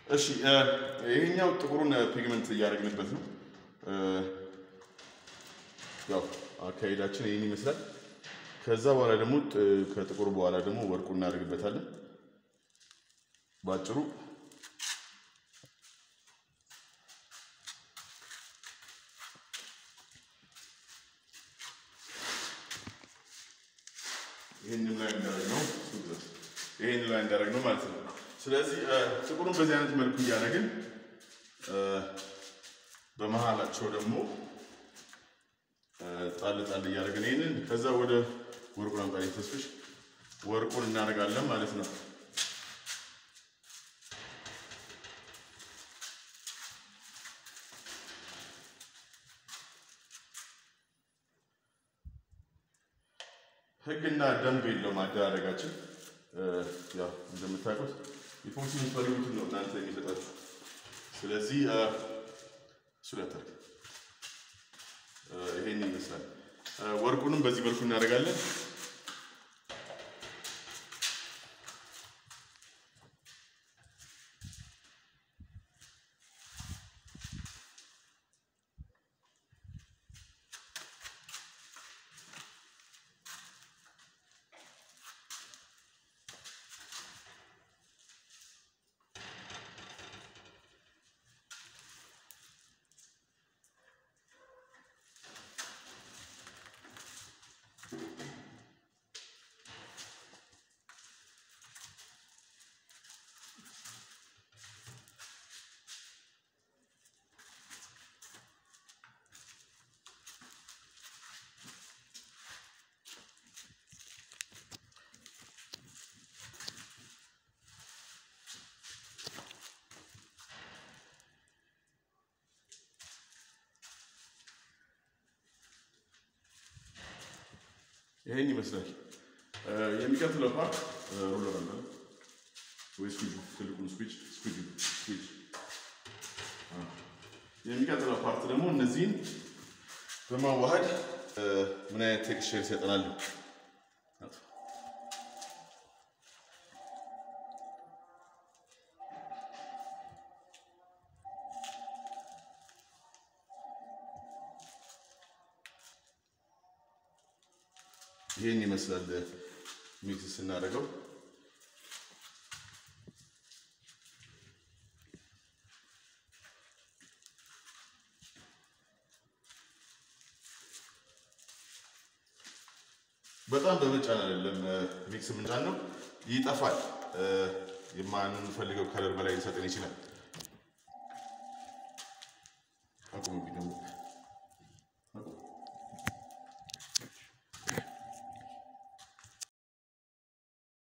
እሺ ይሄኛው ጥቁሩን ፒግመንት እያደረግንበት ነው። ያው አካሄዳችን ይሄን ይመስላል። ከዛ በኋላ ደግሞ ከጥቁሩ በኋላ ደግሞ ወርቁን እናደርግበታለን። ባጭሩ ይሄንን ላይ እንዳደረግነው ማለት ነው። ስለዚህ ጥቁሩን በዚህ አይነት መልኩ እያደረግን በመሃላቸው ደግሞ ጣል እያደረግን ይሄንን ከዛ ወደ ወርቁን አምጣ ተስፍሽ ወርቁን እናደርጋለን ማለት ነው። ህግና ደንብ የለውም አደራረጋችን። ያው እንደምታውቁት ኢፖክሲ የሚፈልጉትን ነው እናንተ የሚሰጣችሁ። ስለዚህ ስለተር ይሄን ይመስላል። ወርቁንም በዚህ መልኩ እናደርጋለን። ይሄን ይመስላል። የሚቀጥለው ፓርት ሮለር አለ ወይ ስዊች ትልቁን ስዊች የሚቀጥለው ፓርት ደግሞ እነዚህን በማዋሃድ ምን አይነት ቴክስቸር ይሰጠናል? ይሄን ይመስላል ሚክስ ስናደርገው። በጣም በመጫን አይደለም ሚክስ የምንጫነው፣ ይጠፋል። የማንፈልገው ከለር በላይ ሊሰጠን ይችላል።